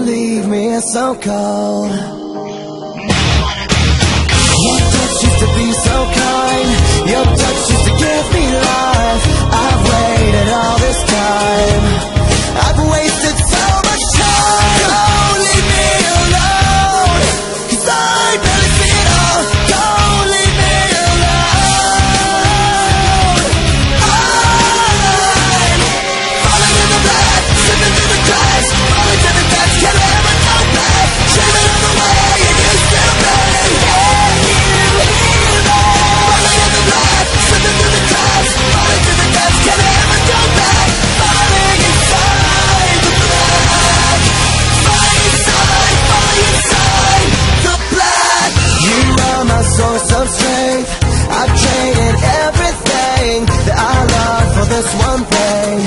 leave me so cold. Your touch used to be so kind. Your touch used to give me life. I've waited all this time. I've wasted so much time. Don't leave me alone, 'cause I barely see it all. Don't leave me alone. I'm falling in the black, slipping through the cracks, falling to the depths, can't ever go back. Dreaming of the way you used to be. Can you hear me? Falling in the black, slipping through the cracks, falling to the depths, can't ever go back. Falling inside the black, falling inside the black. You are my source of strength. I've traded everything that I love for this one thing.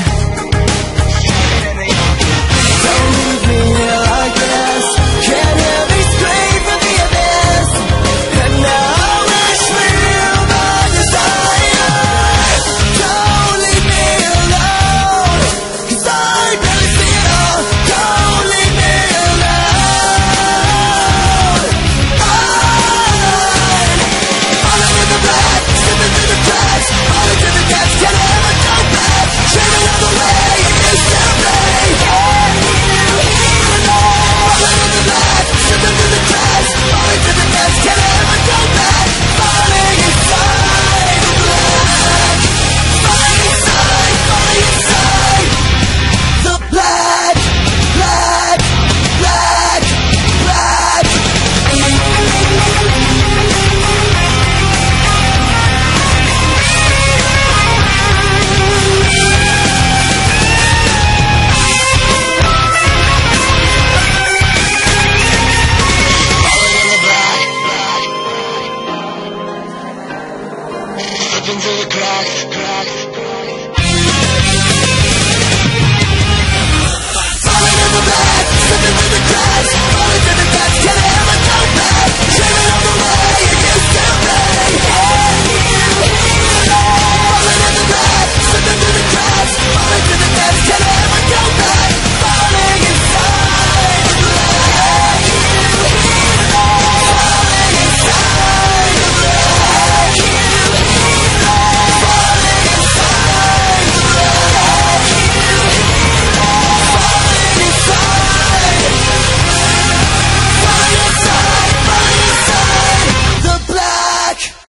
Don't leave me here like this. Can't hear me scream from the abyss. And now I wish me real my desire. Don't leave me alone, 'cause I barely see it all. Don't leave me alone. I'm falling in the black, slipping through the cracks, falling to the depths, can't ever go back. Dreaming of the way it used to be. Can you hear me? Falling in the black, slipping through the cracks, falling to the depths, can't ever go back. Falling inside the black, falling inside the black, black, black, black. Slipping through the cracks. Falling in the black, slipping through the cracks.